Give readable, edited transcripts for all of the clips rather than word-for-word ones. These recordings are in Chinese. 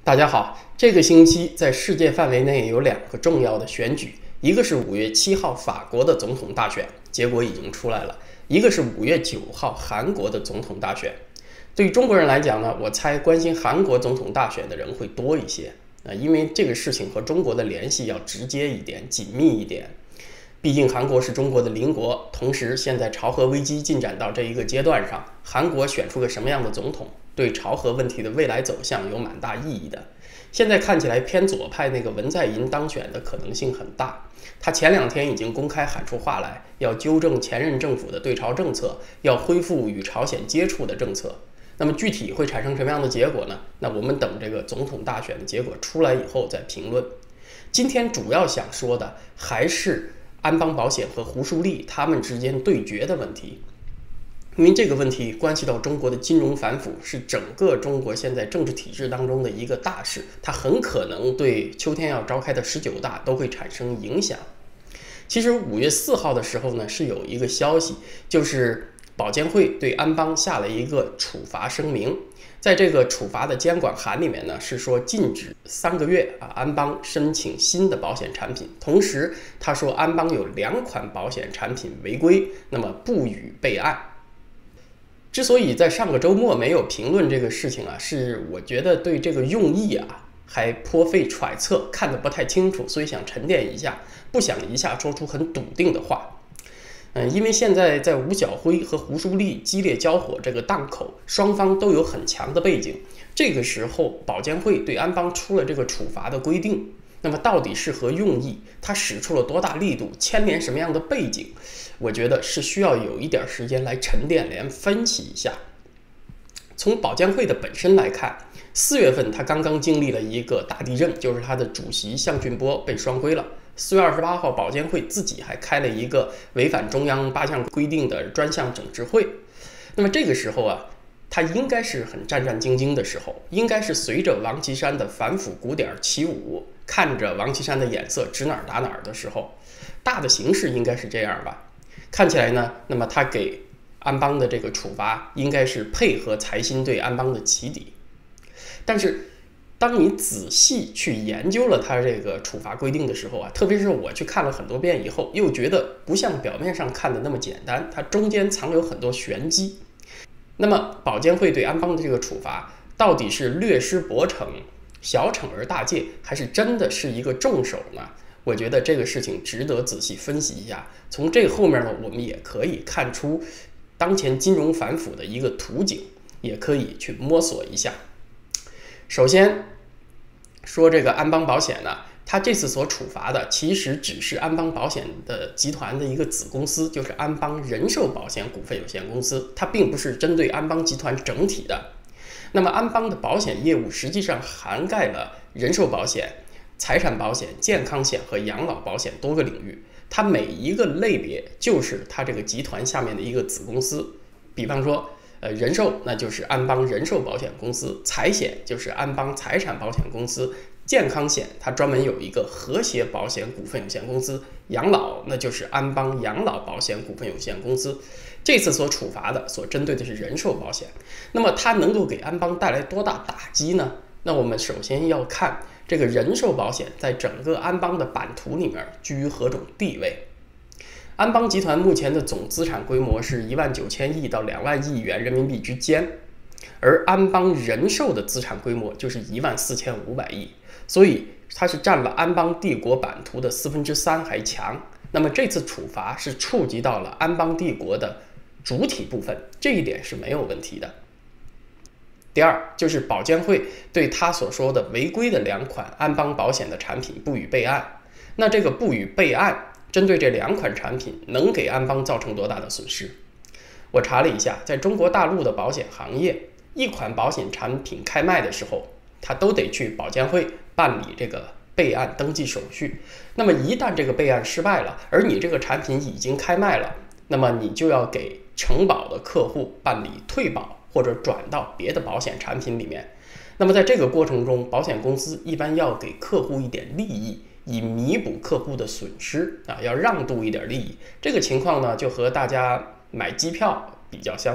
大家好，这个星期在世界范围内有两个重要的选举，一个是5月7号法国的总统大选，结果已经出来了；一个是5月9号韩国的总统大选。对于中国人来讲呢，我猜关心韩国总统大选的人会多一些，因为这个事情和中国的联系要直接一点、紧密一点。毕竟韩国是中国的邻国，同时现在朝核危机进展到这一个阶段上，韩国选出个什么样的总统，对朝核问题的未来走向有蛮大意义的。现在看起来偏左派那个文在寅当选的可能性很大，他前2天已经公开喊出话来，要纠正前任政府的对朝政策，要恢复与朝鲜接触的政策。那么具体会产生什么样的结果呢？那我们等这个总统大选的结果出来以后再评论。今天主要想说的还是安邦保险和胡舒立他们之间对决的问题，因为这个问题关系到中国的金融反腐，是整个中国现在政治体制当中的一个大事，它很可能对秋天要召开的19大都会产生影响。其实5月4号的时候呢，是有一个消息，就是保监会对安邦下了一个处罚声明，在这个处罚的监管函里面呢，是说禁止3个月安邦申请新的保险产品。同时，他说安邦有2款保险产品违规，那么不予备案。之所以在上个周末没有评论这个事情是我觉得对这个用意还颇费揣测，看得不太清楚，所以想沉淀一下，不想一下说出很笃定的话。因为现在在吴晓辉和胡舒立激烈交火这个档口，双方都有很强的背景。这个时候，保监会对安邦出了这个处罚的规定，那么到底是何用意？他使出了多大力度？牵连什么样的背景？我觉得是需要有一点时间来沉淀、来分析一下。从保监会的本身来看，4月份他刚刚经历了一个大地震，就是他的主席项俊波被双规了。4月28号，保监会自己还开了一个违反中央8项规定的专项整治会。那么这个时候他应该是很战战兢兢的时候，应该是随着王岐山的反腐鼓点起舞，看着王岐山的眼色指哪儿打哪儿的时候，大的形势应该是这样吧。看起来呢，那么他给安邦的这个处罚应该是配合财新对安邦的起底。但是当你仔细去研究了他这个处罚规定的时候特别是我去看了很多遍以后，又觉得不像表面上看的那么简单，它中间藏有很多玄机。那么保监会对安邦的这个处罚到底是略施薄惩、小惩而大戒，还是真的是一个重手呢？我觉得这个事情值得仔细分析一下。从这个后面呢，我们也可以看出当前金融反腐的一个图景，也可以去摸索一下。首先说这个安邦保险呢，它这次所处罚的其实只是安邦保险的集团的一个子公司，就是安邦人寿保险股份有限公司，它并不是针对安邦集团整体的。那么安邦的保险业务实际上涵盖了人寿保险、财产保险、健康险和养老保险多个领域，它每一个类别就是它这个集团下面的一个子公司。比方说人寿那就是安邦人寿保险公司，财险就是安邦财产保险公司，健康险它专门有一个和谐保险股份有限公司，养老那就是安邦养老保险股份有限公司。这次所处罚的所针对的是人寿保险，那么它能够给安邦带来多大打击呢？那我们首先要看这个人寿保险在整个安邦的版图里面居于何种地位。安邦集团目前的总资产规模是19000亿到2万亿元人民币之间，而安邦人寿的资产规模就是14500亿，所以它是占了安邦帝国版图的3/4还强。那么这次处罚是触及到了安邦帝国的主体部分，这一点是没有问题的。第二，就是保监会对他所说的违规的2款安邦保险的产品不予备案。那这个不予备案针对这2款产品能给安邦造成多大的损失？我查了一下，在中国大陆的保险行业，一款保险产品开卖的时候，它都得去保监会办理这个备案登记手续。那么一旦这个备案失败了，而你这个产品已经开卖了，那么你就要给承保的客户办理退保或者转到别的保险产品里面。那么在这个过程中，保险公司一般要给客户一点利益，以弥补客户的损失要让渡一点利益。这个情况呢，就和大家买机票比较相像，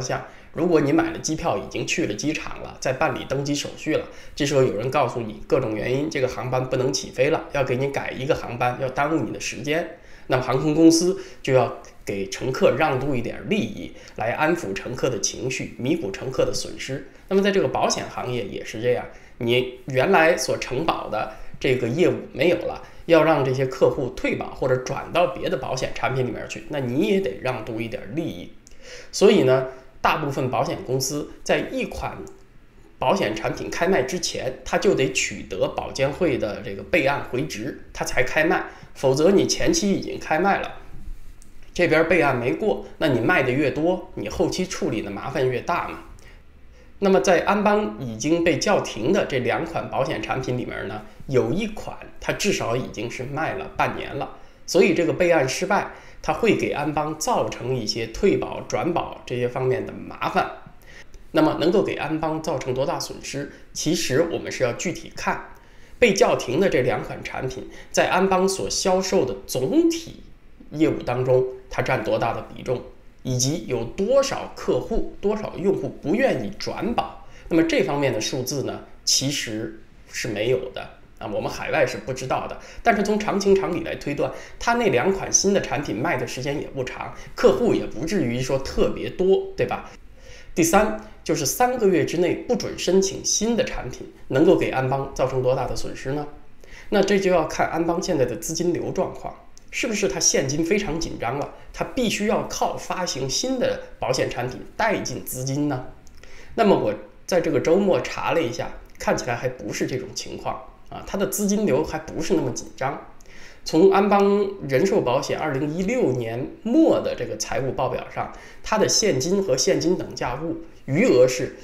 如果你买了机票，已经去了机场了，在办理登机手续了，这时候有人告诉你各种原因，这个航班不能起飞了，要给你改一个航班，要耽误你的时间，那么航空公司就要给乘客让渡一点利益，来安抚乘客的情绪，弥补乘客的损失。那么在这个保险行业也是这样，你原来所承保的这个业务没有了，要让这些客户退保或者转到别的保险产品里面去，那你也得让渡一点利益。所以呢，大部分保险公司在一款保险产品开卖之前，它就得取得保监会的这个备案回执，它才开卖，否则你前期已经开卖了，这边备案没过，那你卖的越多，你后期处理的麻烦越大嘛。那么在安邦已经被叫停的这2款保险产品里面呢，有一款它至少已经是卖了半年了，所以这个备案失败，它会给安邦造成一些退保、转保这些方面的麻烦。那么能够给安邦造成多大损失，其实我们是要具体看。被叫停的这2款产品在安邦所销售的总体业务当中，它占多大的比重，以及有多少客户、多少用户不愿意转保。那么这方面的数字呢，其实是没有的啊，我们海外是不知道的。但是从常情常理来推断，它那2款新的产品卖的时间也不长，客户也不至于说特别多，对吧？第三，就是3个月之内不准申请新的产品，能够给安邦造成多大的损失呢？那这就要看安邦现在的资金流状况，是不是它现金非常紧张了，它必须要靠发行新的保险产品带进资金呢？那么我在这个周末查了一下，看起来还不是这种情况啊，它的资金流还不是那么紧张。从安邦人寿保险2016年末的这个财务报表上，它的现金和现金等价物余额是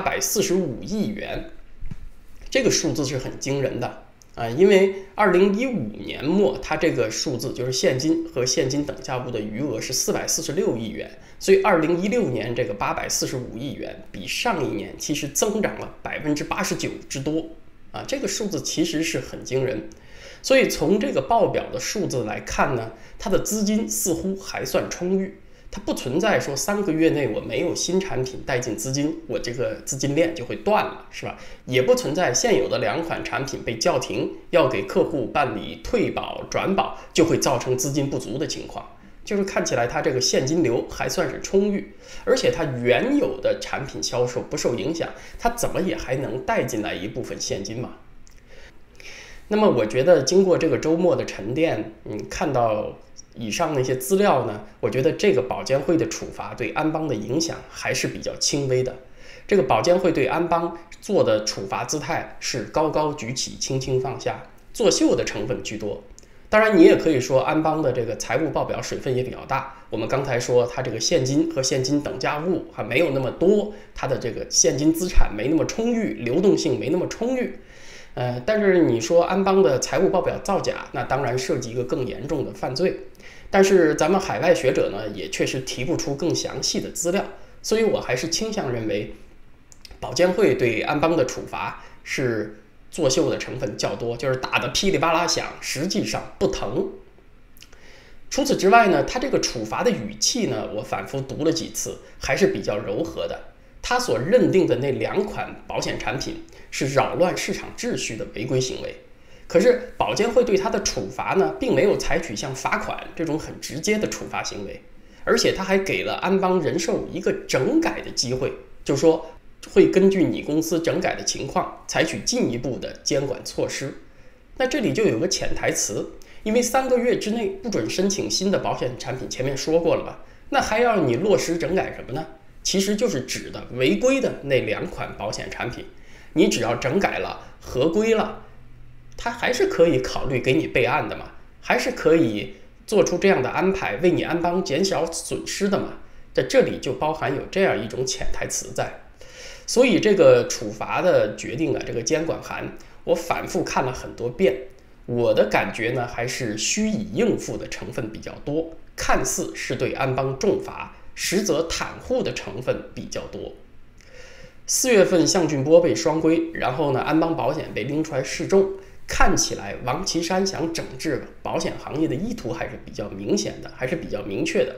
845亿元，这个数字是很惊人的啊！因为2015年末它这个数字就是现金和现金等价物的余额是446亿元，所以2016年这个845亿元比上一年其实增长了89%之多啊！这个数字其实是很惊人。所以从这个报表的数字来看呢，它的资金似乎还算充裕，它不存在说3个月内我没有新产品带进资金，我这个资金链就会断了，是吧？也不存在现有的2款产品被叫停，要给客户办理退保、转保，就会造成资金不足的情况。就是看起来它这个现金流还算是充裕，而且它原有的产品销售不受影响，它怎么也还能带进来一部分现金嘛？那么我觉得经过这个周末的沉淀，看到以上那些资料呢，我觉得这个保监会的处罚对安邦的影响还是比较轻微的。这个保监会对安邦做的处罚姿态是高高举起，轻轻放下，作秀的成分居多。当然你也可以说安邦的这个财务报表水分也比较大，我们刚才说它这个现金和现金等价物还没有那么多，它的这个现金资产没那么充裕，流动性没那么充裕。但是你说安邦的财务报表造假，那当然涉及一个更严重的犯罪。但是咱们海外学者呢，也确实提不出更详细的资料，所以我还是倾向认为，保监会对安邦的处罚是作秀的成分较多，就是打得噼里啪啦响，实际上不疼。除此之外呢，他这个处罚的语气呢，我反复读了几次，还是比较柔和的。他所认定的那2款保险产品是扰乱市场秩序的违规行为，可是保监会对他的处罚呢，并没有采取像罚款这种很直接的处罚行为，而且他还给了安邦人寿一个整改的机会，就是说会根据你公司整改的情况，采取进一步的监管措施。那这里就有个潜台词，因为3个月之内不准申请新的保险产品，前面说过了吧？那还要你落实整改什么呢？其实就是指的违规的那2款保险产品，你只要整改了、合规了，它还是可以考虑给你备案的嘛，还是可以做出这样的安排，为你安邦减少损失的嘛。在这里就包含有这样一种潜台词在。所以这个处罚的决定啊，这个监管函，我反复看了很多遍，我的感觉呢，还是虚以应付的成分比较多，看似是对安邦重罚，实则袒护的成分比较多。4月份项俊波被双规，然后呢，安邦保险被拎出来示众，看起来王岐山想整治保险行业的意图还是比较明显的，还是比较明确的。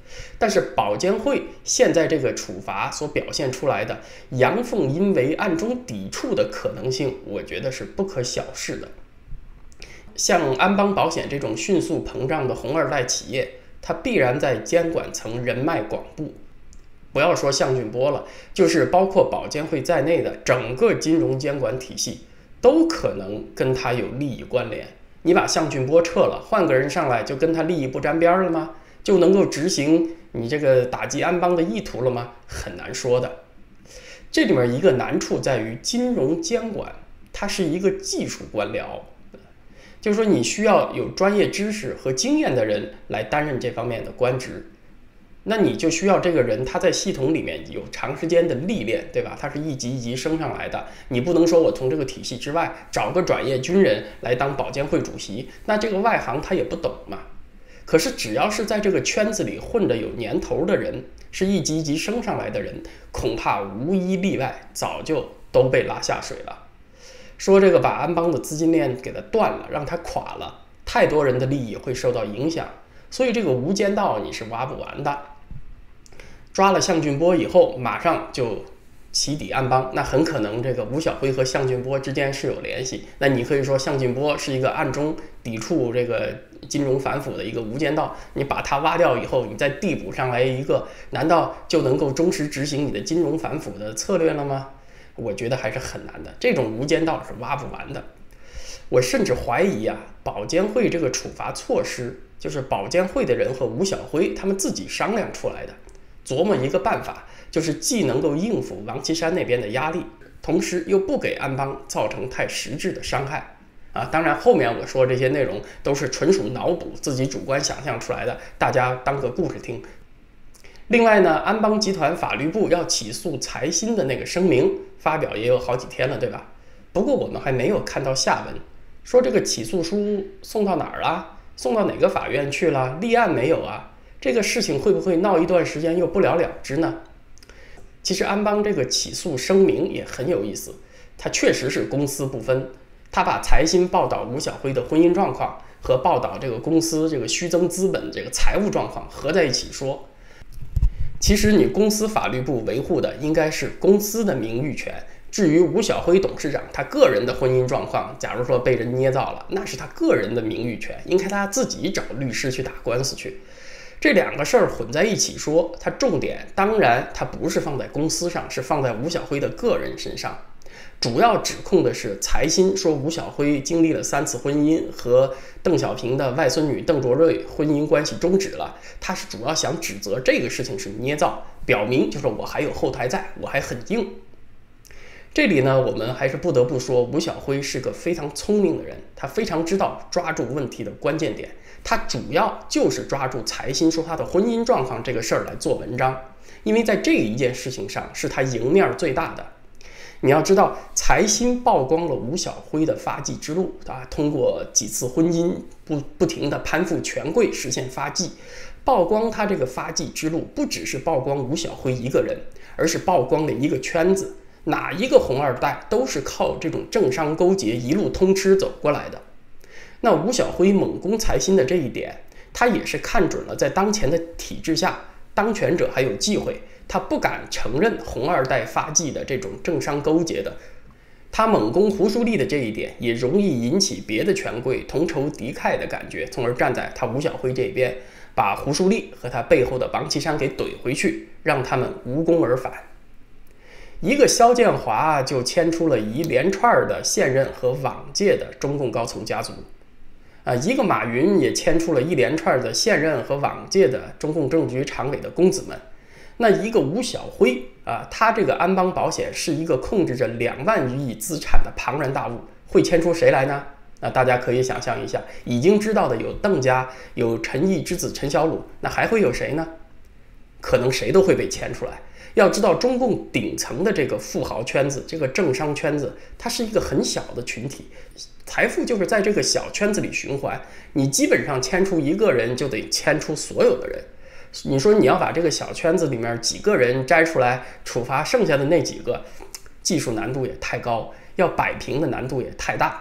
但是保监会现在这个处罚所表现出来的阳奉阴违、暗中抵触的可能性，我觉得是不可小视的。像安邦保险这种迅速膨胀的红二代企业，它必然在监管层人脉广布。不要说项俊波了，就是包括保监会在内的整个金融监管体系，都可能跟他有利益关联。你把项俊波撤了，换个人上来，就跟他利益不沾边了吗？就能够执行你这个打击安邦的意图了吗？很难说的。这里面一个难处在于，金融监管它是一个技术官僚，就是说你需要有专业知识和经验的人来担任这方面的官职。那你就需要这个人他在系统里面有长时间的历练，对吧？他是一级一级升上来的，你不能说我从这个体系之外找个转业军人来当保监会主席，那这个外行他也不懂嘛。可是只要是在这个圈子里混得有年头的人，是一级一级升上来的人，恐怕无一例外早就都被拉下水了。说这个把安邦的资金链给它断了，让它垮了，太多人的利益会受到影响，所以这个无间道你是挖不完的。抓了项俊波以后，马上就起底安邦，那很可能这个吴晓辉和项俊波之间是有联系。那你可以说项俊波是一个暗中抵触这个金融反腐的一个无间道，你把它挖掉以后，你再递补上来一个，难道就能够忠实执行你的金融反腐的策略了吗？我觉得还是很难的，这种无间道是挖不完的。我甚至怀疑保监会这个处罚措施，就是保监会的人和吴晓辉他们自己商量出来的。琢磨一个办法，就是既能够应付王岐山那边的压力，同时又不给安邦造成太实质的伤害当然后面我说这些内容都是纯属脑补，自己主观想象出来的，大家当个故事听。另外呢，安邦集团法律部要起诉财新的那个声明发表也有好几天了，对吧？不过我们还没有看到下文，说这个起诉书送到哪儿了，送到哪个法院去了，立案没有啊？这个事情会不会闹一段时间又不了了之呢？其实安邦这个起诉声明也很有意思，它确实是公私不分，他把财新报道吴晓辉的婚姻状况和报道这个公司这个虚增资本这个财务状况合在一起说。其实你公司法律部维护的应该是公司的名誉权，至于吴晓辉董事长他个人的婚姻状况，假如说被人捏造了，那是他个人的名誉权，应该他自己找律师去打官司去。这两个事儿混在一起说，它重点当然它不是放在公司上，是放在吴晓辉的个人身上。主要指控的是财新说吴晓辉经历了3次婚姻，和邓小平的外孙女邓卓瑞婚姻关系终止了，他是主要想指责这个事情是捏造，表明就是我还有后台在，我还很硬。这里呢，我们还是不得不说，吴晓辉是个非常聪明的人，他非常知道抓住问题的关键点，他主要就是抓住财新说他的婚姻状况这个事儿来做文章，因为在这一件事情上是他赢面最大的。你要知道，财新曝光了吴晓辉的发迹之路通过几次婚姻不停的攀附权贵实现发迹，曝光他这个发迹之路，不只是曝光吴晓辉一个人，而是曝光了一个圈子。哪一个红二代都是靠这种政商勾结一路通吃走过来的。那吴晓辉猛攻财新的这一点，他也是看准了在当前的体制下，当权者还有忌讳，他不敢承认红二代发迹的这种政商勾结的。他猛攻胡舒立的这一点，也容易引起别的权贵同仇敌忾的感觉，从而站在他吴晓辉这边，把胡舒立和他背后的王岐山给怼回去，让他们无功而返。一个肖建华就牵出了一连串的现任和往届的中共高层家族，一个马云也牵出了一连串的现任和往届的中共政治局常委的公子们。那一个吴晓辉他这个安邦保险是一个控制着2万余亿资产的庞然大物，会牵出谁来呢？大家可以想象一下，已经知道的有邓家，有陈毅之子陈小鲁，那还会有谁呢？可能谁都会被牵出来。要知道，中共顶层的这个富豪圈子，这个政商圈子，它是一个很小的群体，财富就是在这个小圈子里循环。你基本上牵出一个人，就得牵出所有的人。你说你要把这个小圈子里面几个人摘出来处罚剩下的那几个，技术难度也太高，要摆平的难度也太大。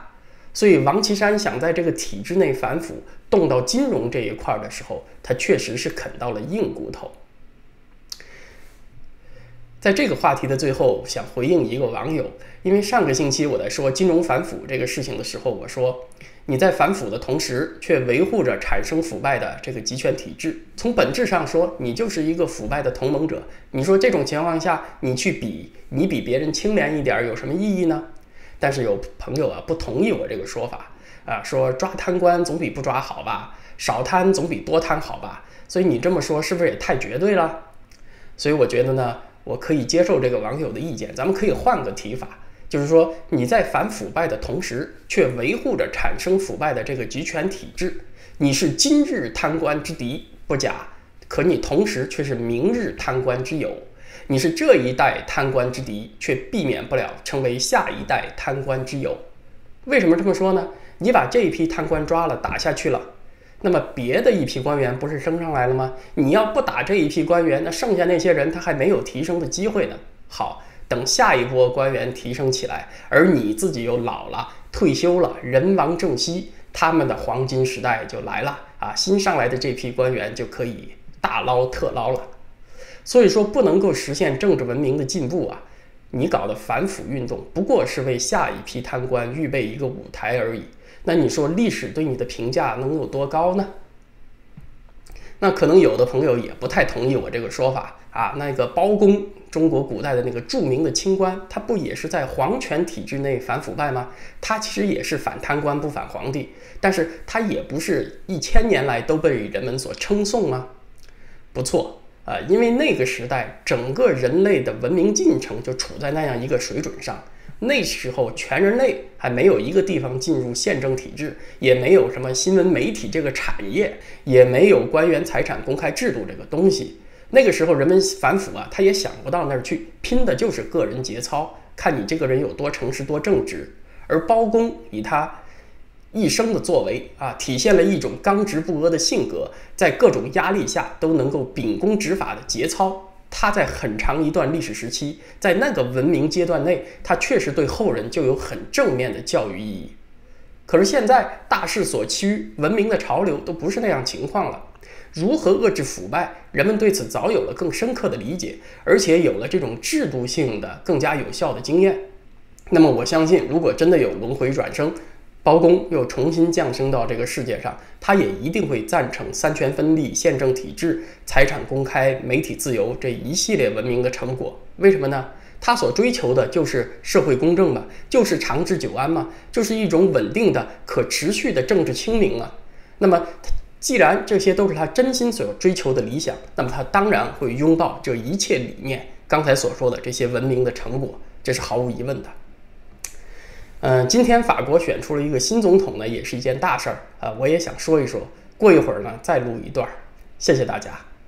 所以王岐山想在这个体制内反腐，动到金融这一块的时候，他确实是啃到了硬骨头。在这个话题的最后，想回应一个网友，因为上个星期我在说金融反腐这个事情的时候，我说你在反腐的同时，却维护着产生腐败的这个集权体制，从本质上说，你就是一个腐败的同盟者。你说这种情况下，你比别人清廉一点有什么意义呢？但是有朋友不同意我这个说法说抓贪官总比不抓好吧，少贪总比多贪好吧，所以你这么说是不是也太绝对了？所以我觉得呢，我可以接受这个网友的意见，咱们可以换个提法，就是说你在反腐败的同时，却维护着产生腐败的这个集权体制，你是今日贪官之敌不假，可你同时却是明日贪官之友。你是这一代贪官之敌，却避免不了成为下一代贪官之友。为什么这么说呢？你把这一批贪官抓了，打下去了，那么别的一批官员不是升上来了吗？你要不打这一批官员，那剩下那些人他还没有提升的机会呢。好，等下一波官员提升起来，而你自己又老了，退休了，人亡政息，他们的黄金时代就来了新上来的这批官员就可以大捞特捞了。所以说不能够实现政治文明的进步你搞的反腐运动不过是为下一批贪官预备一个舞台而已。那你说历史对你的评价能有多高呢？那可能有的朋友也不太同意我这个说法那个包公，中国古代的那个著名的清官，他不也是在皇权体制内反腐败吗？他其实也是反贪官不反皇帝，但是他也不是1000年来都被人们所称颂吗？不错。因为那个时代整个人类的文明进程就处在那样一个水准上，那时候全人类还没有一个地方进入宪政体制，也没有什么新闻媒体这个产业，也没有官员财产公开制度这个东西。那个时候人们反腐他也想不到那儿去，拼的就是个人节操，看你这个人有多诚实多正直。而包公以他一生的作为体现了一种刚直不阿的性格，在各种压力下都能够秉公执法的节操。他在很长一段历史时期，在那个文明阶段内，他确实对后人就有很正面的教育意义。可是现在大势所趋，文明的潮流都不是那样情况了。如何遏制腐败，人们对此早有了更深刻的理解，而且有了这种制度性的更加有效的经验。那么我相信，如果真的有轮回转生，包公又重新降生到这个世界上，他也一定会赞成三权分立、宪政体制、财产公开、媒体自由这一系列文明的成果。为什么呢？他所追求的就是社会公正嘛，就是长治久安嘛，就是一种稳定的、可持续的政治清明嘛。那么既然这些都是他真心所追求的理想，那么他当然会拥抱这一切理念，刚才所说的这些文明的成果，这是毫无疑问的。今天法国选出了一个新总统呢，也是一件大事儿我也想说一说。过一会儿呢，再录一段。谢谢大家。